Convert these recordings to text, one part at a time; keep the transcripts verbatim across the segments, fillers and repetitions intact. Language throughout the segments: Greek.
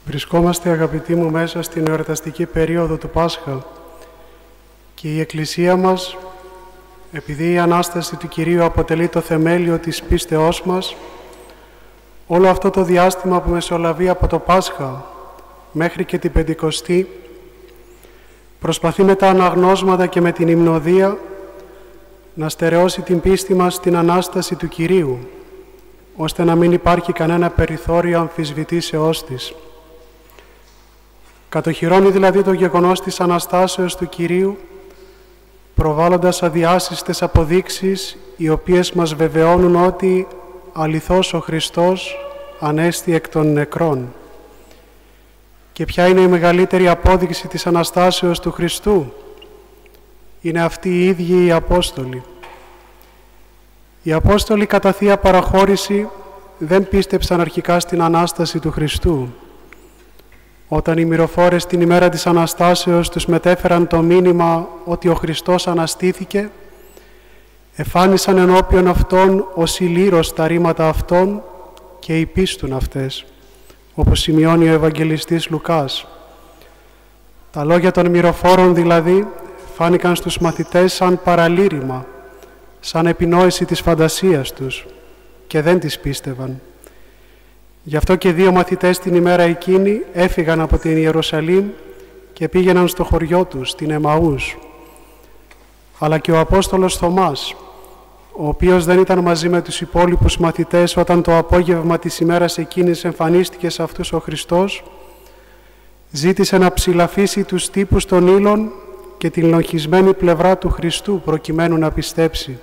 Βρισκόμαστε, αγαπητοί μου, μέσα στην εορταστική περίοδο του Πάσχα και η Εκκλησία μας, επειδή η Ανάσταση του Κυρίου αποτελεί το θεμέλιο της πίστεώς μας, όλο αυτό το διάστημα που μεσολαβεί από το Πάσχα μέχρι και την Πεντηκοστή, προσπαθεί με τα αναγνώσματα και με την υμνοδία να στερεώσει την πίστη μας στην Ανάσταση του Κυρίου, ώστε να μην υπάρχει κανένα περιθώριο αμφισβητήσεώς της. Κατοχυρώνει δηλαδή το γεγονός της Αναστάσεως του Κυρίου, προβάλλοντας αδιάσυστες αποδείξεις, οι οποίες μας βεβαιώνουν ότι αληθώς ο Χριστός ανέστη εκ των νεκρών. Και ποια είναι η μεγαλύτερη απόδειξη της Αναστάσεως του Χριστού? Είναι αυτοί οι ίδιοι οι Απόστολοι. Οι Απόστολοι κατά Θεία Παραχώρηση δεν πίστεψαν αρχικά στην Ανάσταση του Χριστού. Όταν οι μυροφόρες την ημέρα της Αναστάσεως τους μετέφεραν το μήνυμα ότι ο Χριστός αναστήθηκε, εφάνισαν ενώπιον αυτών ως ηλίρος τα ρήματα αυτών και υπίστουν αυτές, όπως σημειώνει ο Ευαγγελιστής Λουκάς. Τα λόγια των μυροφόρων δηλαδή φάνηκαν στους μαθητές σαν παραλήρημα, σαν επινόηση της φαντασίας τους και δεν τις πίστευαν. Γι' αυτό και δύο μαθητές την ημέρα εκείνη έφυγαν από την Ιερουσαλήμ και πήγαιναν στο χωριό τους, στην Εμαούς. Αλλά και ο Απόστολος Θωμάς, ο οποίος δεν ήταν μαζί με τους υπόλοιπους μαθητές όταν το απόγευμα της ημέρας εκείνης εμφανίστηκε σε αυτούς ο Χριστός, ζήτησε να ψηλαφίσει τους τύπους των ύλων και την λογισμένη πλευρά του Χριστού προκειμένου να πιστέψει.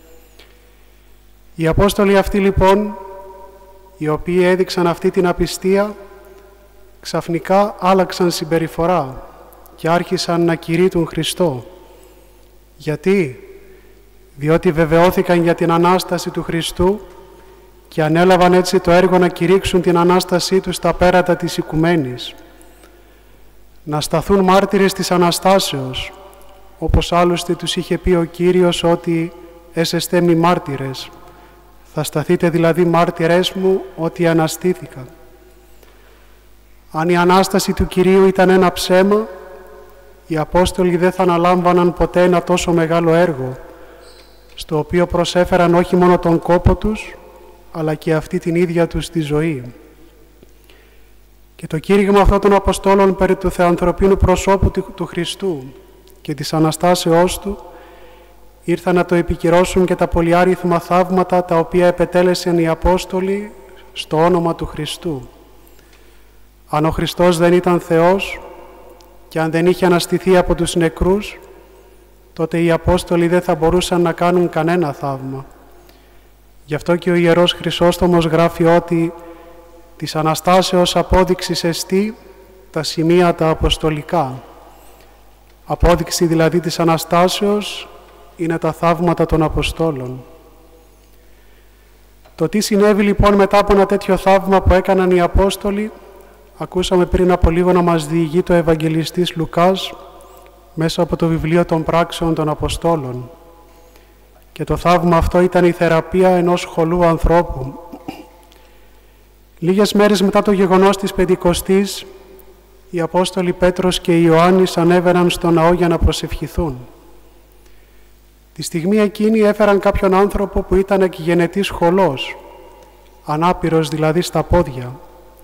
Οι Απόστολοι αυτοί λοιπόν, οι οποίοι έδειξαν αυτή την απιστία, ξαφνικά άλλαξαν συμπεριφορά και άρχισαν να κηρύττουν Χριστό. Γιατί? Διότι βεβαιώθηκαν για την Ανάσταση του Χριστού και ανέλαβαν έτσι το έργο να κηρύξουν την Ανάστασή τους στα πέρατα της οικουμένης. Να σταθούν μάρτυρες της Αναστάσεως, όπως άλλωστε τους είχε πει ο Κύριος ότι «έσεστε μη μάρτυρες». Θα σταθείτε δηλαδή μάρτυρές μου ότι αναστήθηκα. Αν η Ανάσταση του Κυρίου ήταν ένα ψέμα, οι Απόστολοι δεν θα αναλάμβαναν ποτέ ένα τόσο μεγάλο έργο, στο οποίο προσέφεραν όχι μόνο τον κόπο τους, αλλά και αυτή την ίδια τους τη ζωή. Και το κήρυγμα αυτών των Αποστόλων περί του θεανθρωπίνου προσώπου του Χριστού και της Αναστάσεώς Του ήρθαν να το επικυρώσουν και τα πολυάριθμα θαύματα τα οποία επετέλεσαν οι Απόστολοι στο όνομα του Χριστού. Αν ο Χριστός δεν ήταν Θεός και αν δεν είχε αναστηθεί από τους νεκρούς, τότε οι Απόστολοι δεν θα μπορούσαν να κάνουν κανένα θαύμα. Γι' αυτό και ο Ιερός Χρυσόστομος γράφει ότι της Αναστάσεως απόδειξης εστί τα σημεία τα αποστολικά. Απόδειξη δηλαδή της Αναστάσεως είναι τα θαύματα των Αποστόλων. Το τι συνέβη λοιπόν μετά από ένα τέτοιο θαύμα που έκαναν οι Απόστολοι, ακούσαμε πριν από λίγο να μας διηγεί το Ευαγγελιστής Λουκάς μέσα από το βιβλίο των πράξεων των Αποστόλων. Και το θαύμα αυτό ήταν η θεραπεία ενός χωλού ανθρώπου. Λίγες μέρες μετά το γεγονός της Πεντηκοστής, οι Απόστολοι Πέτρος και Ιωάννης ανέβαιναν στο ναό για να προσευχηθούν. Τη στιγμή εκείνη έφεραν κάποιον άνθρωπο που ήταν εκγενετής χωλός, ανάπηρος δηλαδή στα πόδια.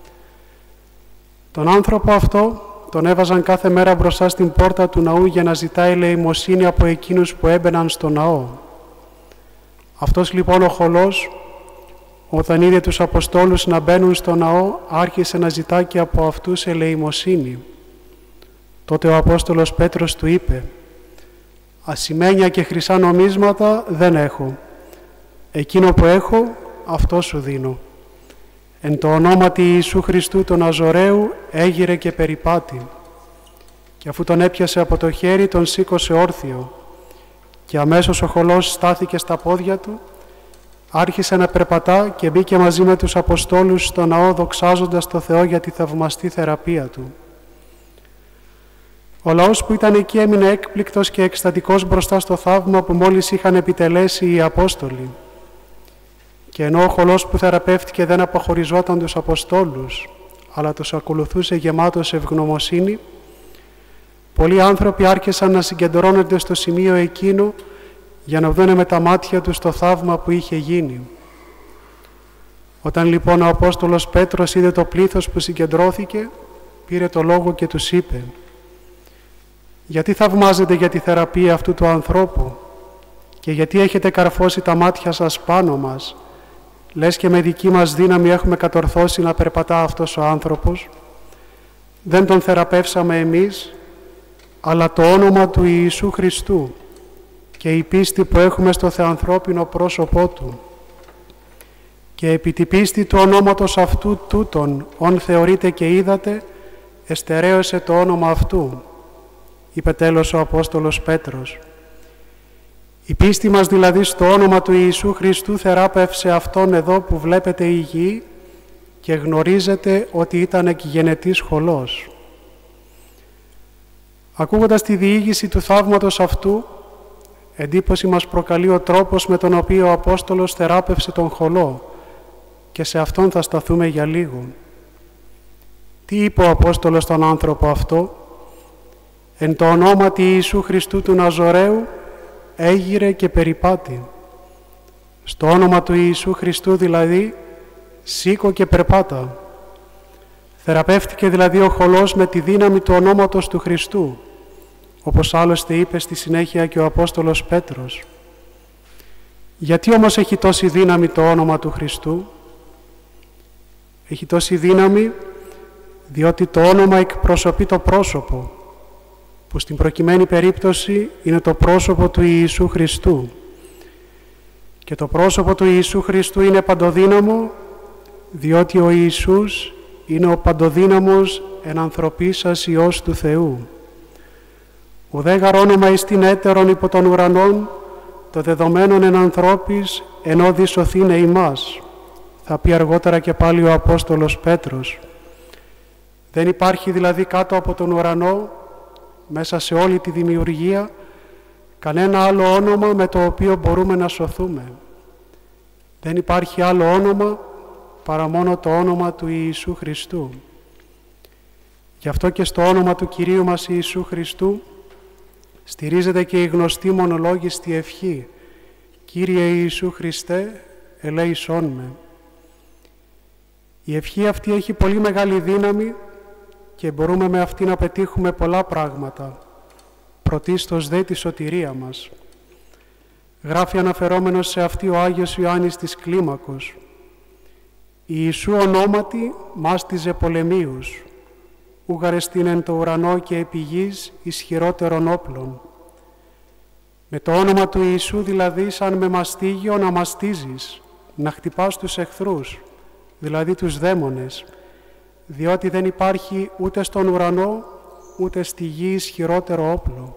Τον άνθρωπο αυτό τον έβαζαν κάθε μέρα μπροστά στην πόρτα του ναού για να ζητάει ελεημοσύνη από εκείνους που έμπαιναν στο ναό. Αυτός λοιπόν ο χωλός, όταν είδε τους Αποστόλους να μπαίνουν στο ναό, άρχισε να ζητά και από αυτούς ελεημοσύνη. Τότε ο Απόστολος Πέτρος του είπε «Ασημένια και χρυσά νομίσματα δεν έχω. Εκείνο που έχω, αυτό σου δίνω. Εν το ονόματι Ιησού Χριστού τον Ναζωραίου έγειρε και περιπάτη. Και αφού τον έπιασε από το χέρι, τον σήκωσε όρθιο. Και αμέσως ο χωλός στάθηκε στα πόδια του, άρχισε να περπατά και μπήκε μαζί με τους Αποστόλους στο ναό δοξάζοντας το Θεό για τη θαυμαστή θεραπεία του. Ο λαός που ήταν εκεί έμεινε έκπληκτος και εκστατικός μπροστά στο θαύμα που μόλις είχαν επιτελέσει οι Απόστολοι. Και ενώ ο χωλός που θεραπεύτηκε δεν αποχωριζόταν τους Αποστόλους, αλλά τους ακολουθούσε γεμάτος ευγνωμοσύνη, πολλοί άνθρωποι άρχισαν να συγκεντρώνονται στο σημείο εκείνο για να δούνε με τα μάτια τους το θαύμα που είχε γίνει. Όταν λοιπόν ο Απόστολος Πέτρος είδε το πλήθος που συγκεντρώθηκε, πήρε το λόγο και τους είπε: «Γιατί θαυμάζετε για τη θεραπεία αυτού του ανθρώπου και γιατί έχετε καρφώσει τα μάτια σας πάνω μας, λες και με δική μας δύναμη έχουμε κατορθώσει να περπατά αυτός ο άνθρωπος? Δεν τον θεραπεύσαμε εμείς, αλλά το όνομα του Ιησού Χριστού και η πίστη που έχουμε στο θεανθρώπινο πρόσωπό Του. Και επί τη πίστη του ονόματος αυτού τούτον, ον θεωρείτε και είδατε, εστερέωσε το όνομα αυτού», είπε τέλος ο Απόστολος Πέτρος. Η πίστη μας δηλαδή στο όνομα του Ιησού Χριστού θεράπευσε αυτόν εδώ που βλέπετε υγιή και γνωρίζετε ότι ήταν εκγενετής χωλός. Ακούγοντας τη διήγηση του θαύματος αυτού, εντύπωση μας προκαλεί ο τρόπος με τον οποίο ο Απόστολος θεράπευσε τον χωλό και σε αυτόν θα σταθούμε για λίγο. Τι είπε ο Απόστολος στον άνθρωπο αυτό? «Εν το ονόματι Ιησού Χριστού του Ναζωραίου έγειρε και περιπάτη». Στο όνομα του Ιησού Χριστού δηλαδή σήκω και περπάτα. Θεραπεύτηκε δηλαδή ο χωλός με τη δύναμη του ονόματος του Χριστού, όπως άλλωστε είπε στη συνέχεια και ο Απόστολος Πέτρος. Γιατί όμως έχει τόση δύναμη το όνομα του Χριστού? Έχει τόση δύναμη διότι το όνομα εκπροσωπεί το πρόσωπο, που στην προκειμένη περίπτωση είναι το πρόσωπο του Ιησού Χριστού. Και το πρόσωπο του Ιησού Χριστού είναι παντοδύναμο, διότι ο Ιησούς είναι ο παντοδύναμος εν ανθρωπίσας Υιός του Θεού. Ουδέ γαρ όνομα εις την έτερον υπό των ουρανών, το δεδομένον εν ανθρώπης, ενώ δυσωθήνε ημάς, θα πει αργότερα και πάλι ο Απόστολος Πέτρος. Δεν υπάρχει δηλαδή κάτω από τον ουρανό, μέσα σε όλη τη δημιουργία, κανένα άλλο όνομα με το οποίο μπορούμε να σωθούμε. Δεν υπάρχει άλλο όνομα παρά μόνο το όνομα του Ιησού Χριστού. Γι' αυτό και στο όνομα του Κυρίου μας Ιησού Χριστού στηρίζεται και η γνωστή μονολόγιστη ευχή «Κύριε Ιησού Χριστέ, ελέησόν με». Η ευχή αυτή έχει πολύ μεγάλη δύναμη και μπορούμε με αυτή να πετύχουμε πολλά πράγματα, πρωτίστως δε τη σωτηρία μας. Γράφει αναφερόμενος σε αυτή ο Άγιος Ιωάννης της Κλίμακος: «Ιησού ονόματι μάστιζε πολεμίους, ούγαρεστην εν το ουρανό και επί γης ισχυρότερον όπλων». Με το όνομα του Ιησού δηλαδή σαν με μαστίγιο να μαστίζεις, να χτυπάς τους εχθρούς, δηλαδή τους δαίμονες, διότι δεν υπάρχει ούτε στον ουρανό ούτε στη γη ισχυρότερο όπλο.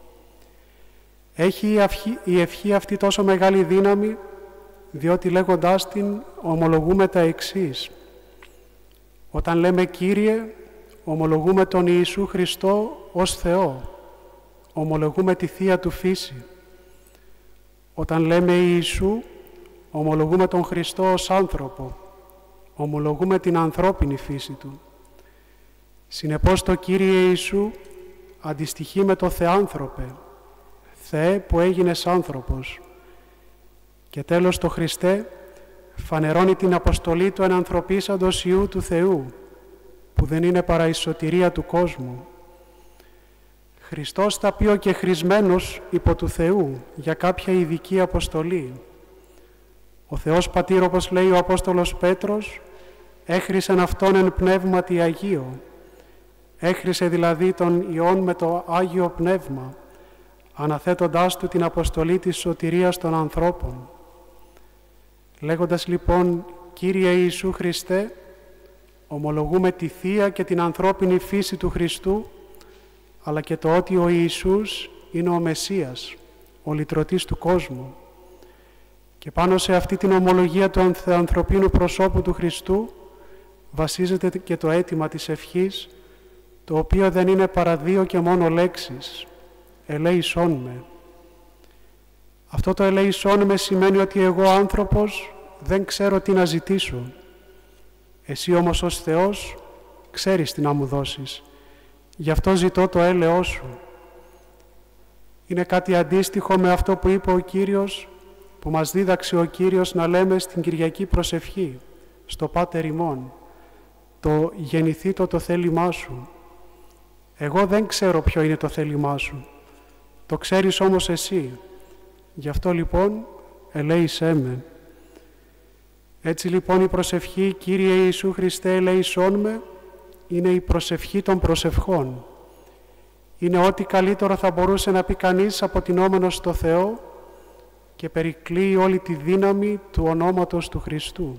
Έχει η ευχή, η ευχή αυτή τόσο μεγάλη δύναμη, διότι λέγοντάς την ομολογούμε τα εξής. Όταν λέμε Κύριε, ομολογούμε τον Ιησού Χριστό ως Θεό, ομολογούμε τη Θεία Του φύση. Όταν λέμε Ιησού, ομολογούμε τον Χριστό ως άνθρωπο, ομολογούμε την ανθρώπινη φύση Του. Συνεπώς το Κύριε Ιησού αντιστοιχεί με το Θεάνθρωπε, Θεέ που έγινες άνθρωπος. Και τέλος το Χριστέ φανερώνει την αποστολή του ενανθρωπίσαντος Υιού του Θεού, που δεν είναι παρά η σωτηρία του κόσμου. Χριστός θα πει ο και χρησμένος υπό του Θεού για κάποια ειδική αποστολή. Ο Θεός Πατήρ, όπως λέει ο Απόστολος Πέτρος, έχρισεν Αυτόν εν πνεύματι Αγίο. Έχρισε δηλαδή τον Υιόν με το Άγιο Πνεύμα, αναθέτοντάς Του την αποστολή της σωτηρίας των ανθρώπων. Λέγοντας λοιπόν Κύριε Ιησού Χριστέ, ομολογούμε τη Θεία και την ανθρώπινη φύση του Χριστού, αλλά και το ότι ο Ιησούς είναι ο Μεσσίας, ο λυτρωτής του κόσμου. Και πάνω σε αυτή την ομολογία του ανθρωπίνου προσώπου του Χριστού βασίζεται και το αίτημα της ευχής, το οποίο δεν είναι παρά δύο και μόνο λέξεις, ελέησόν με. Αυτό το ελέησόν με σημαίνει ότι εγώ άνθρωπος δεν ξέρω τι να ζητήσω. Εσύ όμως ως Θεός ξέρεις τι να μου δώσεις. Γι' αυτό ζητώ το έλεος σου. Είναι κάτι αντίστοιχο με αυτό που είπε ο Κύριος, που μας δίδαξε ο Κύριος να λέμε στην Κυριακή προσευχή, στο Πάτερ ημών, το γεννηθήτω το θέλημά σου. Εγώ δεν ξέρω ποιο είναι το θέλημά σου, το ξέρεις όμως εσύ. Γι' αυτό λοιπόν ελέησέ με. Έτσι λοιπόν η προσευχή Κύριε Ιησού Χριστέ ελέησόν με είναι η προσευχή των προσευχών. Είναι ό,τι καλύτερο θα μπορούσε να πει κανείς αποτεινόμενος στο Θεό και περικλείει όλη τη δύναμη του ονόματος του Χριστού.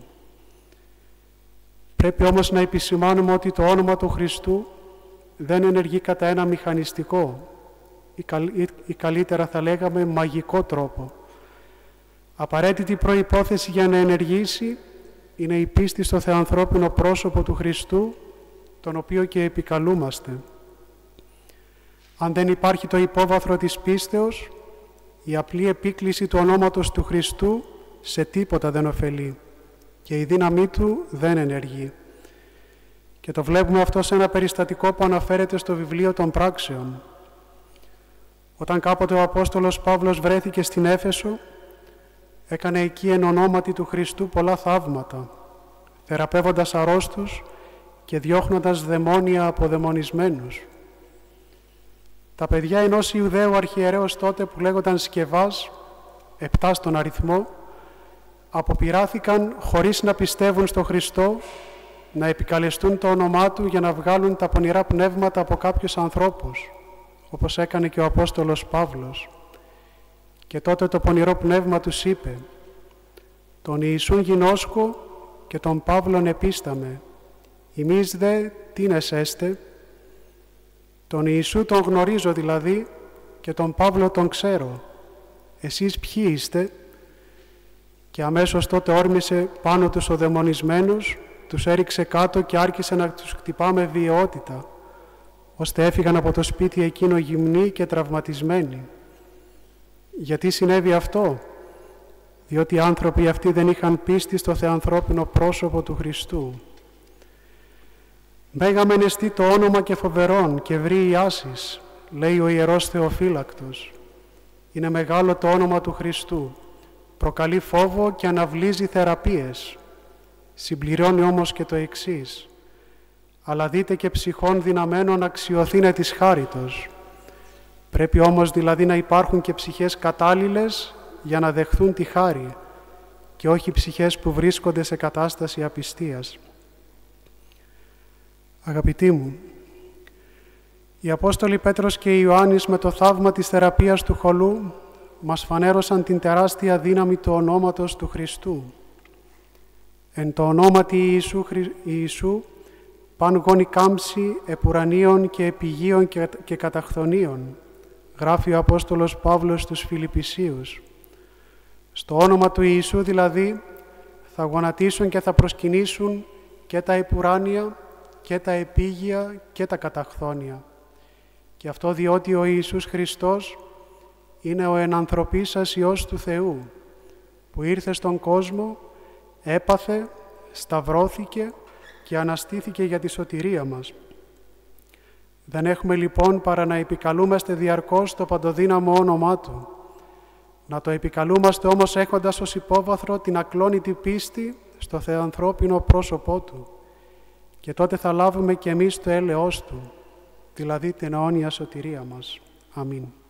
Πρέπει όμως να επισημάνουμε ότι το όνομα του Χριστού δεν ενεργεί κατά ένα μηχανιστικό ή καλύτερα θα λέγαμε μαγικό τρόπο. Απαραίτητη προϋπόθεση για να ενεργήσει είναι η πίστη στο θεανθρώπινο πρόσωπο του Χριστού, τον οποίο και επικαλούμαστε. Αν δεν υπάρχει το υπόβαθρο της πίστεως, η απλή επίκληση του ονόματος του Χριστού σε τίποτα δεν ωφελεί και η δύναμή του δεν ενεργεί. Και το βλέπουμε αυτό σε ένα περιστατικό που αναφέρεται στο βιβλίο των Πράξεων. Όταν κάποτε ο Απόστολος Παύλος βρέθηκε στην Έφεσο, έκανε εκεί εν ονόματι του Χριστού πολλά θαύματα, θεραπεύοντας αρρώστους και διώχνοντας δαιμόνια από δαιμονισμένους. Τα παιδιά ενός Ιουδαίου αρχιερέως τότε που λέγονταν Σκευάς, επτά στον αριθμό, αποπειράθηκαν χωρίς να πιστεύουν στο Χριστό να επικαλεστούν το όνομά Του για να βγάλουν τα πονηρά πνεύματα από κάποιους ανθρώπους, όπως έκανε και ο Απόστολος Παύλος. Και τότε το πονηρό πνεύμα τους είπε «Τον Ιησούν γινώσκω και τον Παύλον επίσταμε, ημείς δε τίνες έστε». Τον Ιησού τον γνωρίζω δηλαδή και τον Παύλο τον ξέρω. Εσείς ποιοι είστε? Και αμέσως τότε όρμησε πάνω τους ο δαιμονισμένους, τους έριξε κάτω και άρχισε να τους χτυπά με βιαιότητα, ώστε έφυγαν από το σπίτι εκείνο γυμνοί και τραυματισμένοι. Γιατί συνέβη αυτό? Διότι οι άνθρωποι αυτοί δεν είχαν πίστη στο θεανθρώπινο πρόσωπο του Χριστού. «Μέγα μεν εστί το όνομα και φοβερόν και βρει Ιάσης», λέει ο Ιερός Θεοφύλακτος. Είναι μεγάλο το όνομα του Χριστού, προκαλεί φόβο και αναβλύζει θεραπείες. Συμπληρώνει όμως και το εξής: «Αλλά δείτε και ψυχών δυναμένων αξιωθήνε της χάριτος». Πρέπει όμως δηλαδή να υπάρχουν και ψυχές κατάλληλες για να δεχθούν τη χάρη και όχι ψυχές που βρίσκονται σε κατάσταση απιστίας. Αγαπητοί μου, οι Απόστολοι Πέτρος και Ιωάννης με το θαύμα της θεραπείας του χολού μας φανέρωσαν την τεράστια δύναμη του ονόματος του Χριστού. Εν το ονόματι Ιησού, Ιησού παν γόνοι κάμψη επουρανίων και επιγείων και, και καταχθονίων, γράφει ο Απόστολος Παύλος στους Φιλιππισίους. Στο όνομα του Ιησού δηλαδή θα γονατίσουν και θα προσκυνήσουν και τα επουράνια και τα επίγεια και τα καταχθόνια. Και αυτό διότι ο Ιησούς Χριστός είναι ο ενανθρωπίσας Υιός του Θεού, που ήρθε στον κόσμο, έπαθε, σταυρώθηκε και αναστήθηκε για τη σωτηρία μας. Δεν έχουμε λοιπόν παρά να επικαλούμαστε διαρκώς το παντοδύναμο όνομά Του. Να το επικαλούμαστε όμως έχοντας ως υπόβαθρο την ακλόνητη πίστη στο θεανθρώπινο πρόσωπό Του. Και τότε θα λάβουμε και εμείς το έλεος Του, δηλαδή την αιώνια σωτηρία μας. Αμήν.